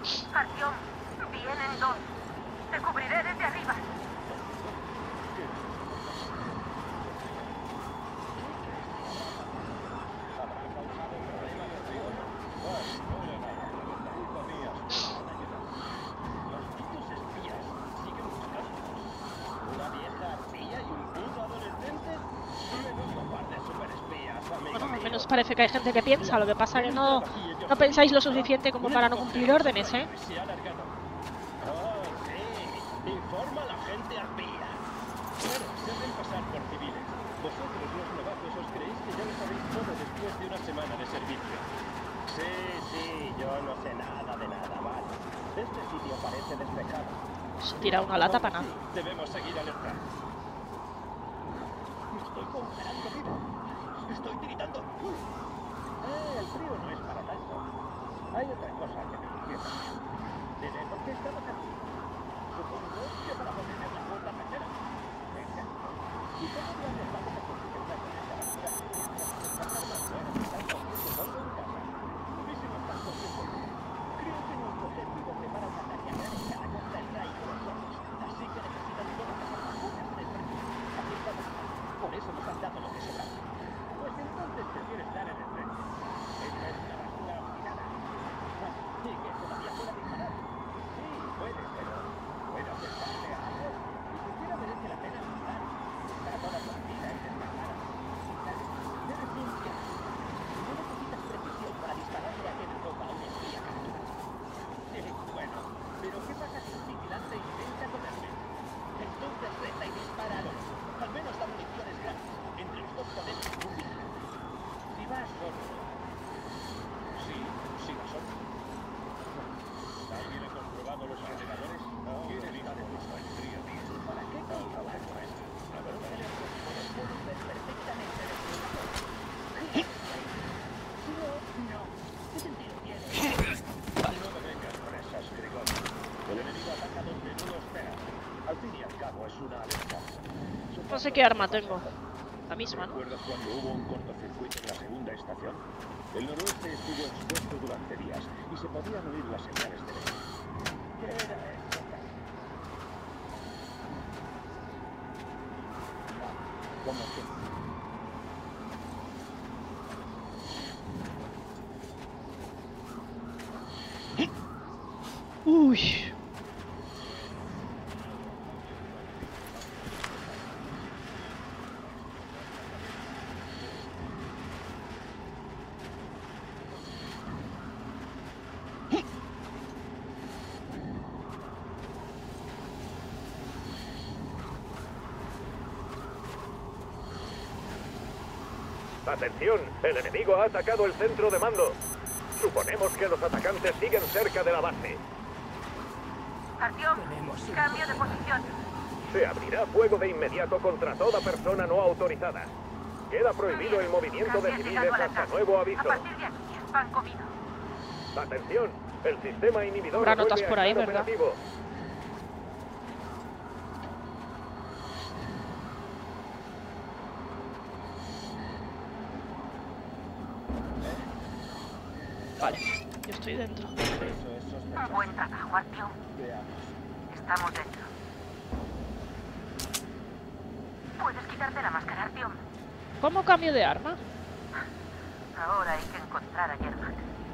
Artyom, vienen dos. Te cubriré desde arriba. Bueno, al menos parece que hay gente que piensa. Lo que pasa es que no pensáis lo suficiente como para no cumplir órdenes, ¿eh? Informa a la gente arpía. Claro, se hacen pasar por civiles. Vosotros, los novicios, os creéis que ya lo sabéis todo después de una semana de servicio. Sí, yo no sé nada de nada, vale. Este sitio parece despejado. Se tira una lata para nada. Debemos seguir alerta. Estoy congelando vivo. Estoy tiritando. El frío no es para tanto. Hay otra cosa que me despierta. Diré, ¿por qué estamos aquí? Supongo que para mantener la puerta trasera. Exacto. Y todo día nos vamos a conseguir una con esta basura mientras nuestras armas buenas están cogiendo polvo en casa. Y si no están cogiendo polvo, creo que nuestro ejército prepara una ataque a gran escala contra el Reich y los otros. Así que necesitan todas las armas buenas en el frente. Aquí estamos. Por eso nos han dado lo que sobraba. Pues entonces prefiero estar en el frente. Esta es una basura oxidada. Y que todavía pueda disparar. Sí, puede, pero puede acercarle a algo. Ni siquiera merece la pena disparar. Está toda torcida y desgastada. Debes limpiar. No necesitas precisión para dispararle a quemarropa a un espía capturado. Sí, bueno, pero ¿qué pasa si un vigilante intenta comerme? Entonces reta y dispara a los. Al menos la munición es gratis. Entre los dos podemos un vigilante. Si vas solo. Sí, vas solo. ¿Alguien ha comprobado los generadores? ¿Quién evitar esto? Saldría bien. ¿Para qué comprobar esto? La verdad es que pueden ver perfectamente desde una foto. No. ¿Qué sentido tiene? No me vengas con esas, Grigori. El enemigo ataca donde no lo espera. Al fin y al cabo es una alerta. No sé qué arma tengo. La misma, ¿no? ¿Recuerdas cuando hubo un cortocircuito en la segunda estación? El noroeste estuvo expuesto durante días y se podían oír las señales de guerra. ¿Qué era esto? ¿Cómo que? Uy. ¡Atención! El enemigo ha atacado el centro de mando. Suponemos que los atacantes siguen cerca de la base. Artyom, cambio de posición. Se abrirá fuego de inmediato contra toda persona no autorizada. Queda prohibido el movimiento de civiles hasta nuevo aviso. A partir de aquí, pan comido. ¡Atención! El sistema inhibidor Habrá notas vuelve por a ahí, estar ¿verdad? operativo. Vale, yo estoy dentro. Buen trabajo, Artyom. Estamos dentro. Puedes quitarte la máscara, Artyom. ¿Cómo cambio de arma? Ahora hay que encontrar a Yermak.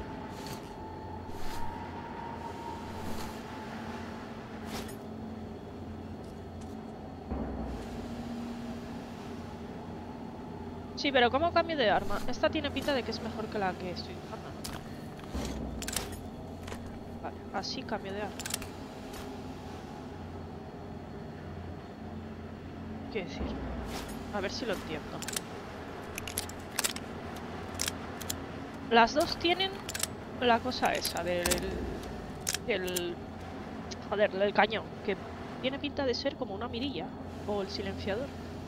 Sí, pero ¿cómo cambio de arma? Esta tiene pinta de que es mejor que la que estoy usando, ¿no? Vale, así cambio de arma. ¿Qué decir? A ver si lo entiendo. Las dos tienen la cosa esa joder, del cañón, que tiene pinta de ser como una mirilla o el silenciador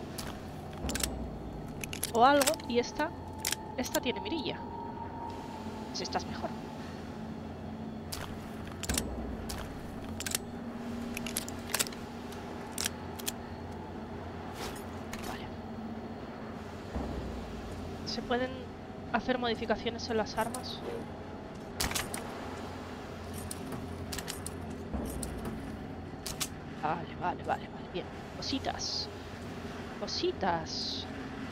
o algo, y esta tiene mirilla. Pues esta es mejor. Vale. Se pueden hacer modificaciones en las armas. Vale, bien. Cositas. Cositas.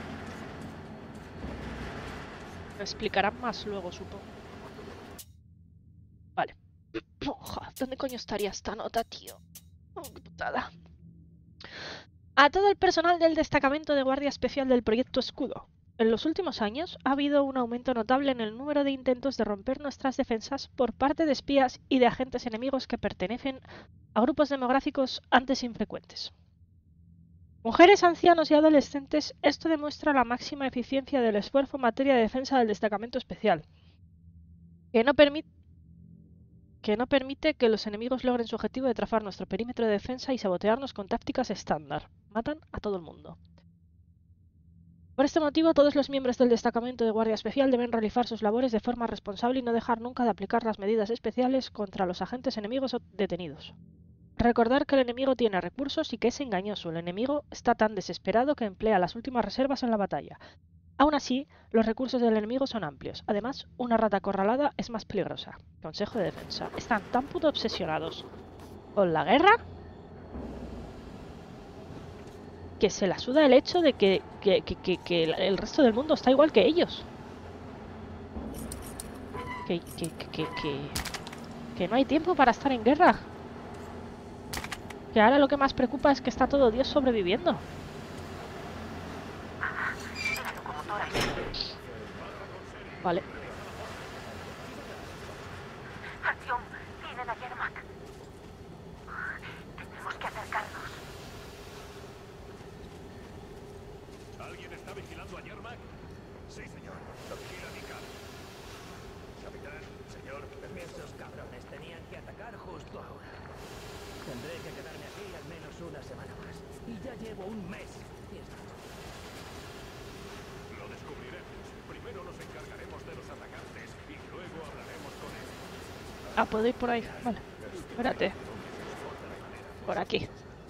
Me explicarán más luego, supongo. Vale. ¿Dónde coño estaría esta nota, tío? Oh, qué putada. A todo el personal del destacamento de Guardia Especial del Proyecto Escudo. En los últimos años ha habido un aumento notable en el número de intentos de romper nuestras defensas por parte de espías y de agentes enemigos que pertenecen a grupos demográficos antes infrecuentes. Mujeres, ancianos y adolescentes, esto demuestra la máxima eficiencia del esfuerzo en materia de defensa del destacamento especial, que no permite que los enemigos logren su objetivo de trazar nuestro perímetro de defensa y sabotearnos con tácticas estándar. Matan a todo el mundo. Por este motivo, todos los miembros del destacamento de Guardia Especial deben realizar sus labores de forma responsable y no dejar nunca de aplicar las medidas especiales contra los agentes enemigos o detenidos. Recordar que el enemigo tiene recursos y que es engañoso. El enemigo está tan desesperado que emplea las últimas reservas en la batalla. Aún así, los recursos del enemigo son amplios. Además, una rata acorralada es más peligrosa. Consejo de defensa. Están tan puto obsesionados con la guerra que se la suda el hecho de que el resto del mundo está igual que ellos. Que no hay tiempo para estar en guerra. Que ahora lo que más preocupa es que está todo Dios sobreviviendo. Vale. Acción, vienen a Yermak. Tenemos que acercarnos. ¿Alguien está vigilando a Yermak? Sí, señor. Lo vigila Mika. Capitán, señor, Esos cabrones tenían que atacar justo ahora. Tendré que quedarme aquí al menos una semana más. Y ya llevo un mes. lo descubriremos. Primero nos encargaremos de los atacantes y luego hablaremos con él. Ah, puedo ir por ahí. Vale. Espérate. Por aquí.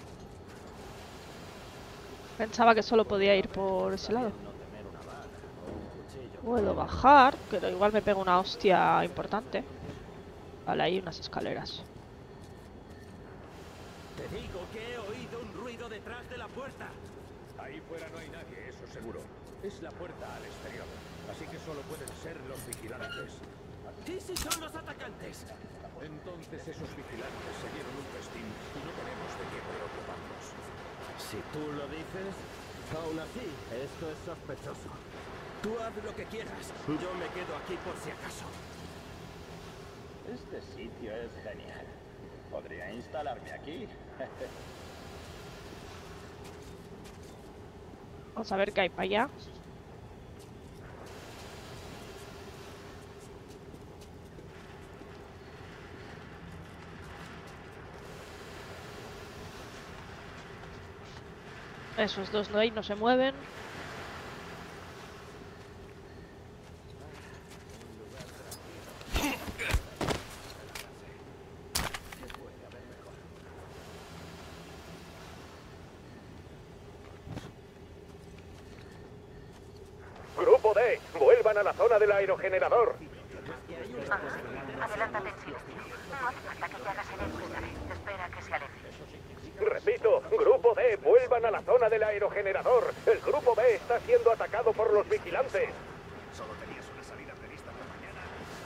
Pensaba que solo podía ir por ese lado. Puedo bajar, pero igual me pego una hostia importante. Vale, hay unas escaleras. Te digo que he oído un ruido detrás de la puerta. Ahí fuera no hay nadie, eso seguro. Es la puerta al exterior, así que solo pueden ser los vigilantes. ¿Y si son los atacantes? Entonces esos vigilantes se dieron un festín y no tenemos de qué preocuparnos. Si tú lo dices, aún así, esto es sospechoso. Tú haz lo que quieras. Yo me quedo aquí por si acaso. Este sitio es genial. ¿Podría instalarme aquí? Vamos a ver qué hay para allá. Esos dos no hay, no se mueven. Grupo D, vuelvan a la zona del aerogenerador. Adelántate en silencio. No hace falta que te hagas el héroe, ¿sabes? Espera que se aleje. Repito, Grupo D, vuelvan a la zona del aerogenerador. El Grupo B está siendo atacado por los vigilantes. Solo tenías una salida prevista para mañana.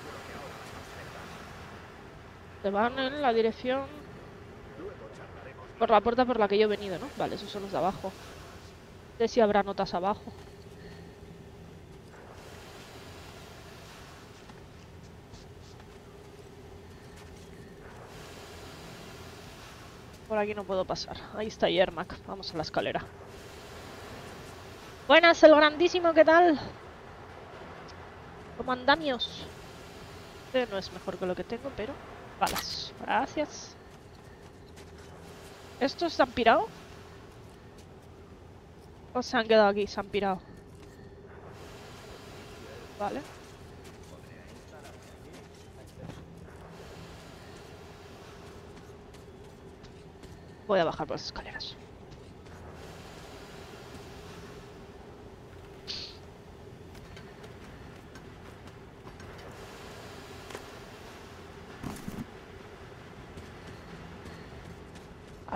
Se van en la dirección... por la puerta por la que yo he venido, ¿no? Vale, esos son los de abajo. No sé si habrá notas abajo. Por aquí no puedo pasar. Ahí está Yermak. Vamos a la escalera. Buenas, el grandísimo, ¿qué tal? Como andamios. No es mejor que lo que tengo, pero... balas. Gracias. ¿Estos se han pirado? ¿O se han quedado aquí? Se han pirado. Vale. Voy a bajar por las escaleras.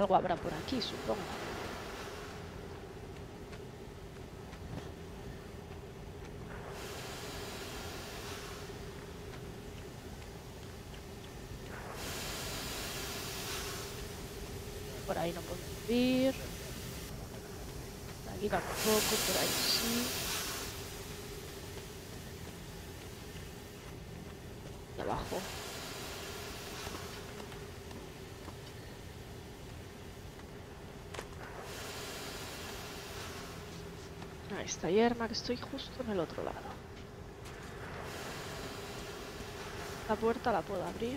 Algo habrá por aquí, supongo. Por ahí no puedo subir. Por aquí tampoco, por ahí sí. Y abajo. Ahí está Yerma, que estoy justo en el otro lado. La puerta la puedo abrir.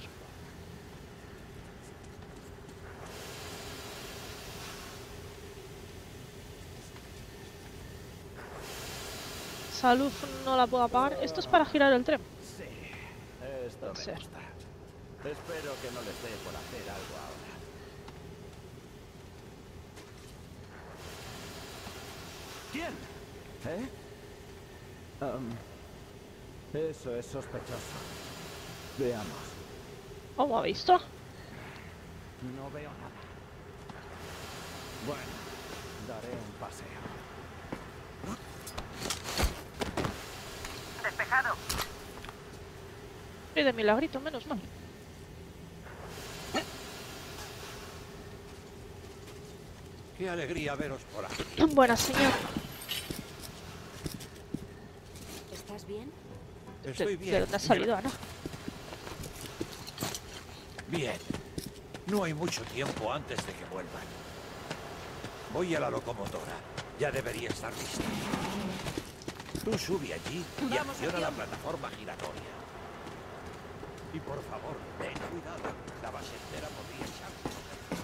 Salud no la puedo apagar. Esto es para girar el tren. Sí, esto Puede me ser. gusta. Espero que no les dé por hacer algo ahora. ¿Quién? ¿Eh? Eso es sospechoso. Veamos. ¿Cómo ha visto? No veo nada. Bueno, daré un paseo. Despejado. Y de milagrito, menos mal. Qué alegría veros por aquí. Buena señor. ¿Estás bien? Estoy ¿De bien. dónde has salido, Ana? Bien. No hay mucho tiempo antes de que vuelvan. Voy a la locomotora. Ya debería estar lista. Tú sube allí y acciona la plataforma giratoria. Y por favor, ten cuidado. La base entera podría echarse.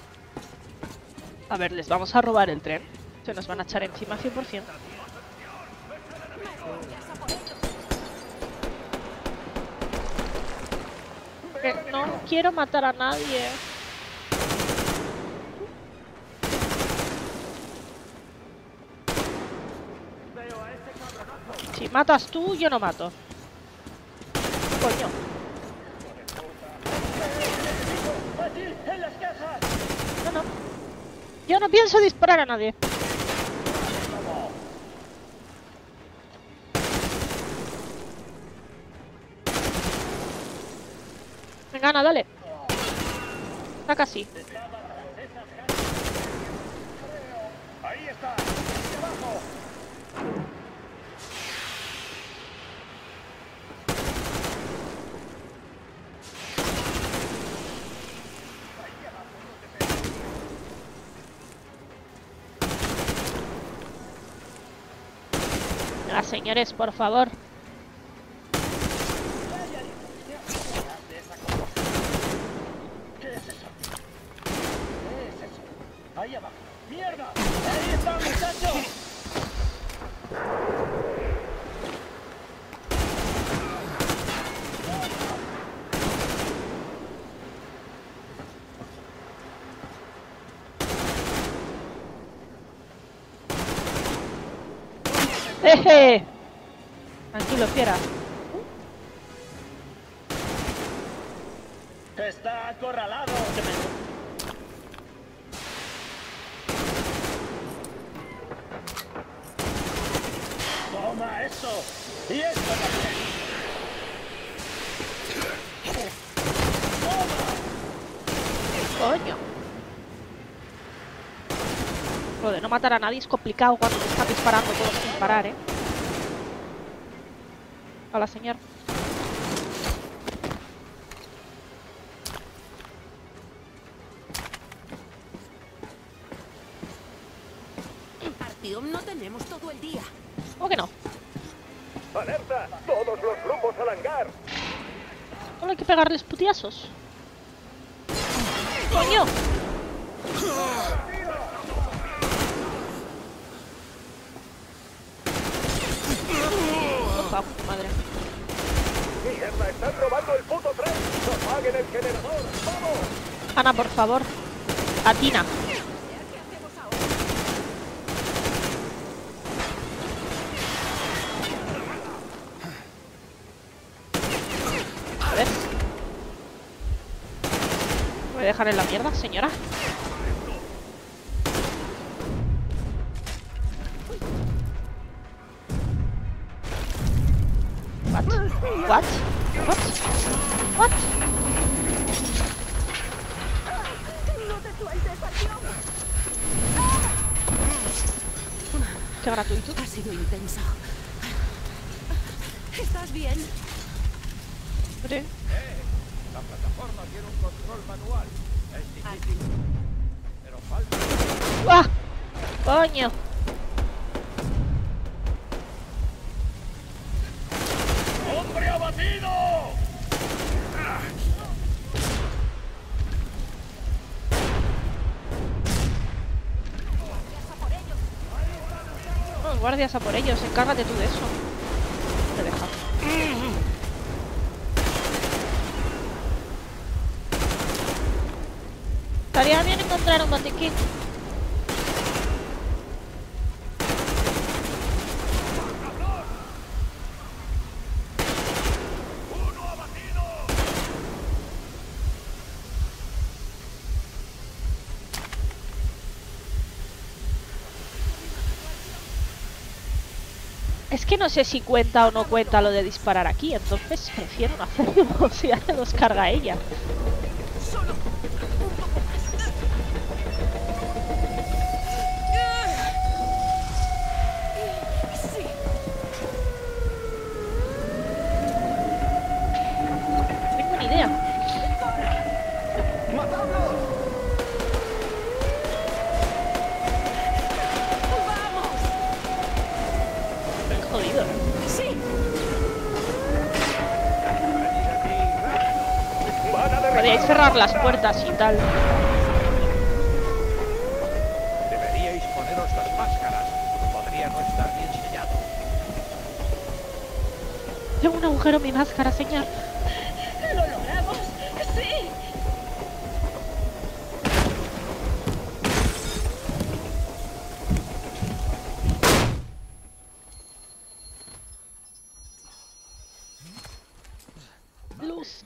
A ver, les vamos a robar el tren. Se nos van a echar encima 100%. Que no quiero matar a nadie. Si matas tú, yo no mato. Coño. No, no. Yo no pienso disparar a nadie. Venga, Ana, dale. Está casi. Ahí está. Abajo. Venga, señores, por favor. ¿Qué es eso? ¿Qué es eso? Ahí abajo. ¡Mierda! ¡Ahí está, muchacho! ¡Jeje! Tranquilo, fiera. ¡Está acorralado! ¡Toma eso! ¡Y esto también! Coño. Lo de no matar a nadie es complicado cuando te están disparando todos sin parar, ¿eh? Hola, señor. Artyom, no tenemos todo el día. ¿Cómo que no? ¡Alerta! ¡Todos los grupos al hangar! Solo hay que pegarles putiazos. ¡Coño! Opa, madre. ¡Mierda! ¡Están robando el puto tren! ¡Apaguen el generador! ¡Vamos! Ana, por favor. Atina. A ver. ¿Me voy a dejar en la mierda, señora? What? What? What? ¡No te sueltes, Artyom! Qué gratuito. Ha sido intenso. ¿Estás bien? Hombre. La plataforma tiene un control manual. Es difícil, pero falta... ¡Ah! ¡Coño! ¡Hombre abatido! Los guardias a por ellos. Encárgate tú de eso. Te deja. Estaría bien encontrar un botiquín. Es que no sé si cuenta o no cuenta lo de disparar aquí, entonces prefiero no hacerlo si ya nos carga ella. Sí. No tengo ni idea. ¡Vamos! Estoy jodido. ¡Sí! ¡Van a derribar! Podríais cerrar las puertas y tal. Deberíais poneros las máscaras. Podría no estar bien sellado. Tengo un agujero en mi máscara, señor. ¡Lo logramos! ¡Sí! Luz.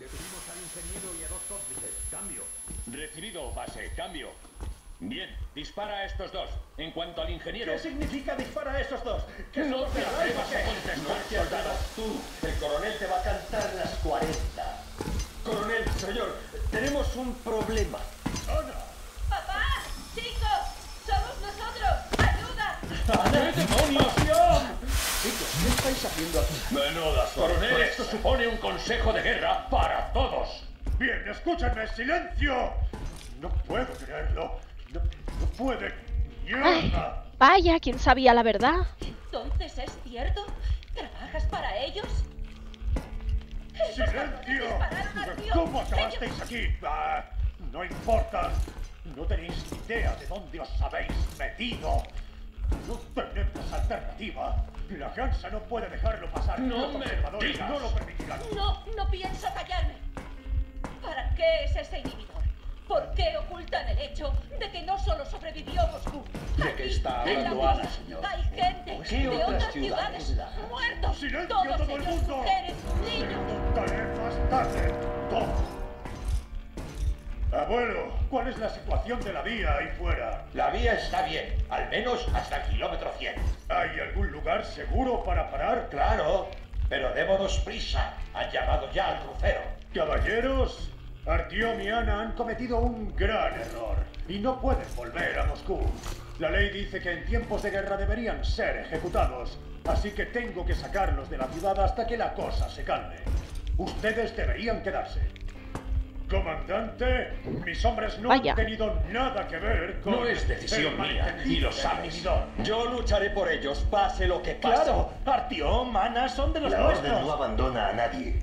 Recibido, base. Cambio. Bien, dispara a estos dos. En cuanto al ingeniero... ¿Qué significa dispara a esos dos? ¿Que No somos te de atrevas Arabia? a contestar, No te soldado. atrevas tú. El coronel te va a cantar las 40. Coronel, señor, tenemos un problema. ¡Papá! ¡Chicos! ¡Somos nosotros! ¡Ayuda! ¡Qué demonios! Chicos, ¿qué estáis haciendo aquí? Menuda coronel, esto supone un consejo de guerra para todos. Bien, escúchenme, silencio. No puedo creerlo. No puede. Ay, ¡Mierda! vaya, ¿quién sabía la verdad? ¿Entonces es cierto? ¿Trabajas para ellos? ¡Silencio! Dispararon a Dios. ¿Cómo acabasteis aquí? Ah, no importa. No tenéis ni idea de dónde os habéis metido. No tenemos alternativa. La Hansa no puede dejarlo pasar. No Los me observadores digas. no lo permitirán. No pienso callarme. ¿Para qué es ese inhibidor? ¿Por qué ocultan el hecho de que no solo sobrevivió Moscú? ¿De Aquí, qué está en la hablando Ana, costa, señor? hay gente ¿Qué de otras otras ciudades ciudades la han? muertos. ¡Silencio, Todos todo el ellos mundo! mujeres, niños. Contaré más tarde. Todo. Abuelo, ¿cuál es la situación de la vía ahí fuera? La vía está bien, al menos hasta el kilómetro 100. ¿Hay algún lugar seguro para parar? Claro, pero démonos prisa. Han llamado ya al crucero. Caballeros, Artyom y Ana han cometido un gran error y no pueden volver a Moscú. La ley dice que en tiempos de guerra deberían ser ejecutados, así que tengo que sacarlos de la ciudad hasta que la cosa se calme. Ustedes deberían quedarse. Comandante, mis hombres no Vaya. han tenido nada que ver con... No es decisión el mía, malentendido y lo del sabes. inhibidor. Yo lucharé por ellos, pase lo que pase. Claro, Artyom, Ana son de los La nuestros. orden no abandona a nadie.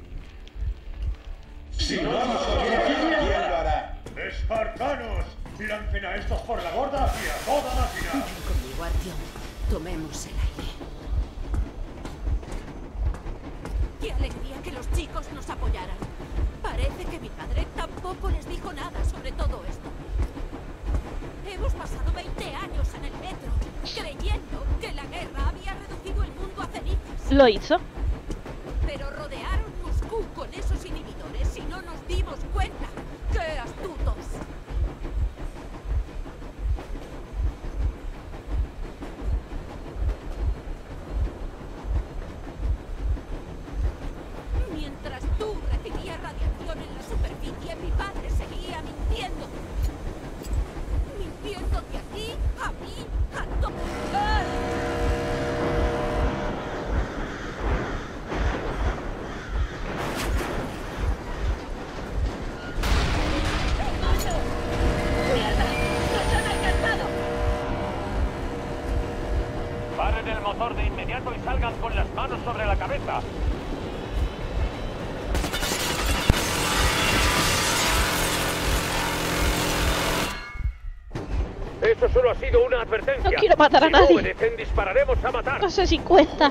Si no nos nos quieren, quieren, ¿quién lo hará? ¡Espartanos! ¡Lancen a estos por la borda y a toda máquina! Ven conmigo, Artyom. Tomemos el aire. ¡Qué alegría que los chicos nos apoyaran! Parece que mi padre tampoco les dijo nada sobre todo esto. Hemos pasado 20 años en el metro, creyendo que la guerra había reducido el mundo a cenizas. Lo hizo. Pero rodearon Moscú con esos inhibidores y no nos dimos cuenta. ¡Qué astutos! motor de inmediato y salgan con las manos sobre la cabeza. Eso solo ha sido una advertencia. No quiero matar a Si nadie. no obedecen, dispararemos a matar. No sé si cuenta.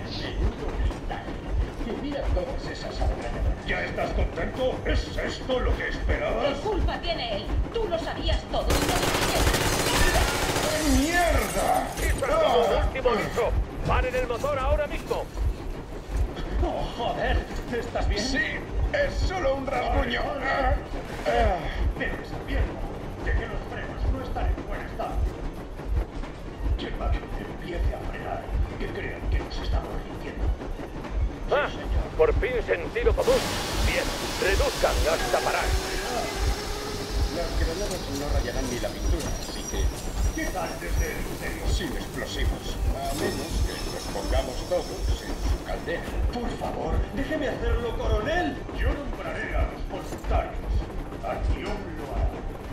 Y mira todas esas ametralladoras. ¿Ya estás contento? ¿Es esto lo que ¿Qué esperabas? culpa tiene él? Tú lo sabías todo y no dijiste ¡Mierda! ¡Dispara como un último aviso! ¡Paren el motor ahora mismo! ¡Oh, joder! ¿Estás bien? Sí, es solo un rasguño. Debes advierto de que los frenos no están en buen estado. Que máquina empiece a frenar, que crean que nos estamos rindiendo. ¡Ah! Por fin sentido común. Bien, reduzcan hasta parar. Las granadas no rayarán ni la pintura, así que... ¿Qué tal desde el interior? Sin explosivos. A menos que los pongamos todos en su caldera. Por favor, déjeme hacerlo, coronel. Yo nombraré a los voluntarios. Artyom lo hará.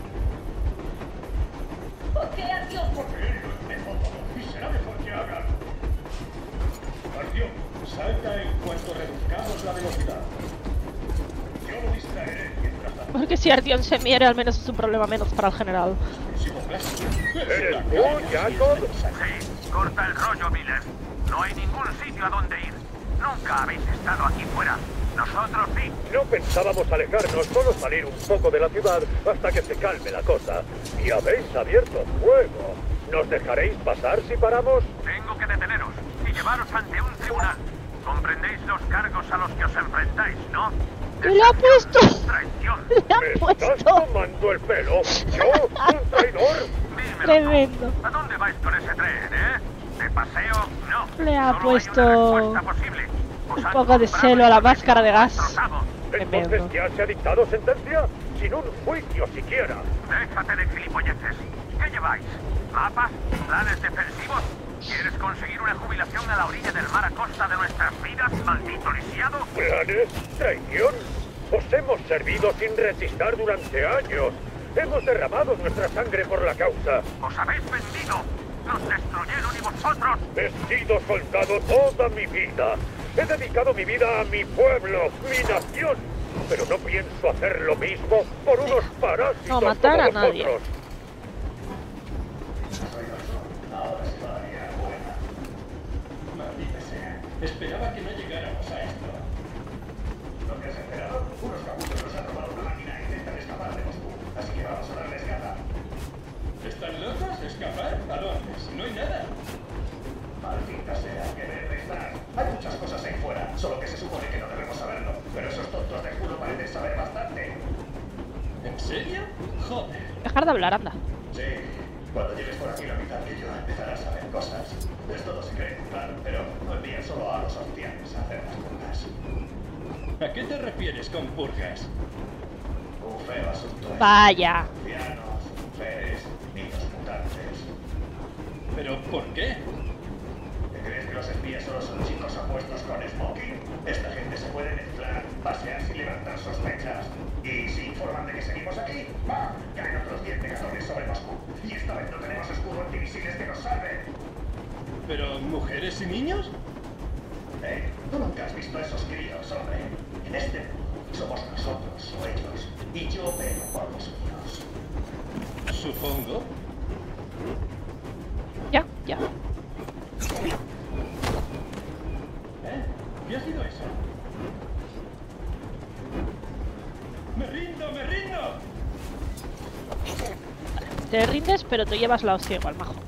¿Por qué Artyom? Porque él lo empezó todo y será mejor que haga algo. Artyom, salta en cuanto reduzcamos la velocidad. Yo lo distraeré mientras tanto. Porque si Artyom se muere, al menos es un problema menos para el general. Próximo clase. ¿Eres tú, Jacob? Sí, corta el rollo, Miller. No hay ningún sitio a donde ir. Nunca habéis estado aquí fuera. Nosotros sí. No pensábamos alejarnos, solo salir un poco de la ciudad hasta que se calme la cosa. Y habéis abierto fuego. ¿Nos dejaréis pasar si paramos? Tengo que deteneros y llevaros ante un tribunal. Comprendéis los cargos a los que os enfrentáis, ¿no? ¿Qué le ha puesto? Traición. Le ha ¿Me estás puesto. tomando el pelo? ¿Yo? ¿Un traidor? Dímelo. Tremendo. ¿A dónde vais con ese tren, ¿De paseo? No. Le ha Solo puesto hay una respuesta posible. Os un han poco de comprado celo a la y máscara de gas. destrozado. Entonces Tremendo. ya se ha dictado sentencia sin un juicio siquiera. Déjate de gilipolleces. ¿Qué lleváis? ¿Mapas? ¿Planes defensivos? ¿Quieres conseguir una jubilación a la orilla del mar a costa de nuestras vidas, maldito lisiado? ¿Planes? ¿Traición? Os hemos servido sin resistir durante años. Hemos derramado nuestra sangre por la causa. ¡Os habéis vendido! ¡Nos destruyeron y vosotros! He sido soldado toda mi vida. He dedicado mi vida a mi pueblo, mi nación. Pero no pienso hacer lo mismo por unos parásitos No matar a como nadie. vosotros. Ahora se va a liar buena. Maldita sea. Esperaba que no llegáramos a esto. ¿Lo que has esperado? Unos cabullos nos han robado una máquina e intentan escapar de Moscú. Así que vamos a darles caza. ¿Están locos? ¿Escapar? ¿A dónde? Si no hay nada. Maldita sea, que verde estás. Hay muchas cosas ahí fuera, solo que se supone que no debemos saberlo. Pero esos tontos de culo parecen saber bastante. ¿En serio? Joder. Dejar de hablar, anda. Sí, cuando llegues por aquí la mitad que yo empezarás a ver cosas. Es todo secreto, claro, pero no envían solo a los ancianos a hacer las purgas. ¿A qué te refieres con purgas? Un feo asunto. Vaya. Ancianos, mujeres, niños mutantes. ¿Pero por qué? ¿Te crees que los espías solo son chicos apuestos con smoking? Esta gente se puede mezclar, pasear sin levantar sospechas. Y si informan de que seguimos aquí, ¡pam! Caen otros 10 megatones sobre Moscú. Y esta vez no tenemos escudo antimisiles que nos salve. ¿Pero mujeres y niños? Tú nunca has visto a esos críos, hombre. En este mundo somos nosotros o ellos. Y yo veo por los míos. Supongo. Ya, ya. ¿Qué ha sido eso? ¡Me rindo, me rindo! Te rindes, pero te llevas la hostia igual, majo.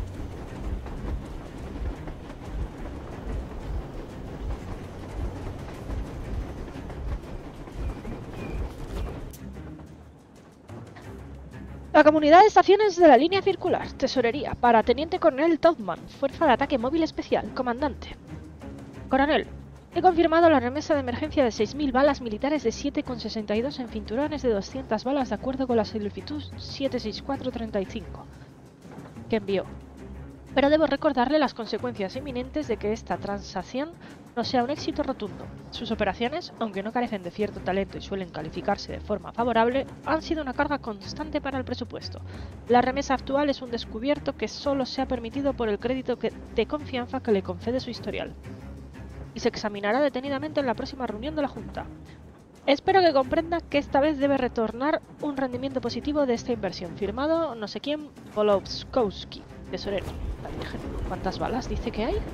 La comunidad de estaciones de la línea circular. Tesorería. Para Teniente Coronel Todman. Fuerza de Ataque Móvil Especial. Comandante. Coronel. He confirmado la remesa de emergencia de 6.000 balas militares de 7,62 en cinturones de 200 balas de acuerdo con la solicitud 76435 que envió. Pero debo recordarle las consecuencias inminentes de que esta transacción no sea un éxito rotundo. Sus operaciones, aunque no carecen de cierto talento y suelen calificarse de forma favorable, han sido una carga constante para el presupuesto. La remesa actual es un descubierto que solo se ha permitido por el crédito de confianza que le concede su historial, y se examinará detenidamente en la próxima reunión de la Junta. Espero que comprenda que esta vez debe retornar un rendimiento positivo de esta inversión. Firmado no sé quién, Volowskowski, tesorero. La Virgen, ¿cuántas balas dice que hay?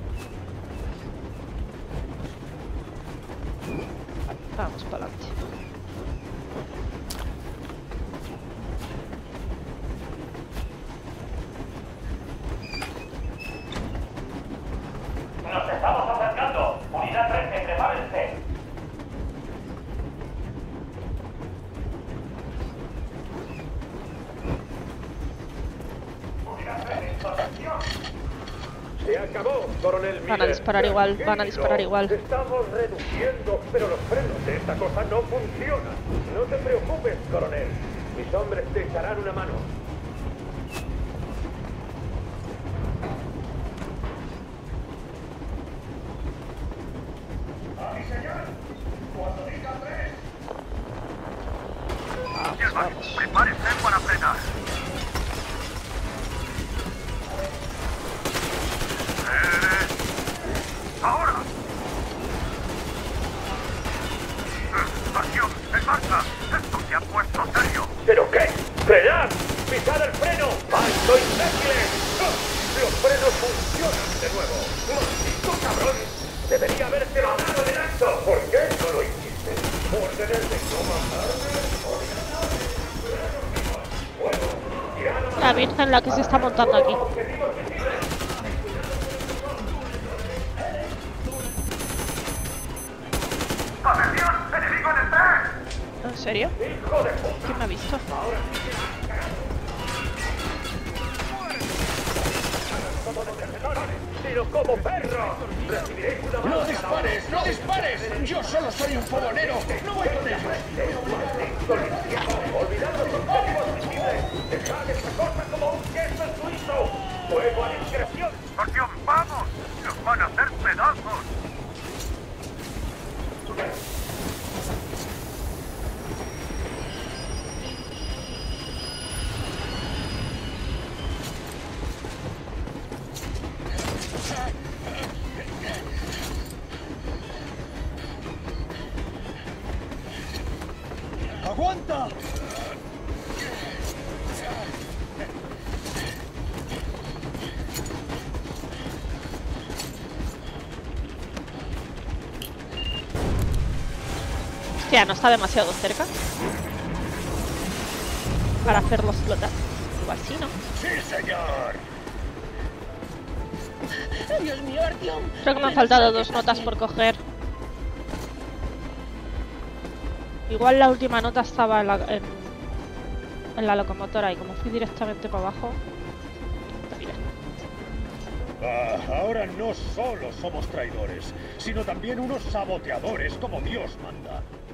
Vamos para adelante. ¡Nos estamos acercando! ¡Unidad 13, prepárense! ¡Unidad 13, protección! Se acabó, coronel Miller. Van a disparar igual, van a disparar igual. Estamos reduciendo, pero los frenos de esta cosa no funcionan. No te preocupes, coronel. Mis hombres te echarán una mano. ¡A mi señor! ¡Cuando diga 3! Vamos. ¡Prepárense para frenar! ¡Ahora! ¡Estación, en marcha! ¡Esto se ha puesto serio! ¿Pero qué? ¡Frenad! ¡Pisad el freno! ¡Alto, imbéciles! ¡Los frenos funcionan de nuevo! ¡Maldito cabrón! ¡Debería haberte matado en el acto! ¿Por qué no lo hiciste? ¡Órdenes de no matarme! La Virgen la que se está montando aquí. ¡Atención! ¡Enemigo en el tren! ¿En serio? ¡Hijo de puta! ¿Quién me ha visto? ¡Tiro como perro! ¡Recibiréis una mano! ¡No dispares! ¡No dispares! ¡Yo solo soy un fogonero! ¡No voy con ellos! ¡Olvidad los objetivos visibles! ¡Dejad esta cosa como un queso suizo! ¡Fuego a discreción! ¡Estación, vamos! ¡Nos van a hacer pedazos! ¡Aguanta! Hostia, no está demasiado cerca para hacerlo explotar. Igual sí, ¿no? ¡Sí, señor! Dios mío, Artyom. Creo que me han faltado 2 notas por coger. Igual la última nota estaba en la locomotora y como fui directamente para abajo... Mira. Ahora no solo somos traidores, sino también unos saboteadores como Dios manda.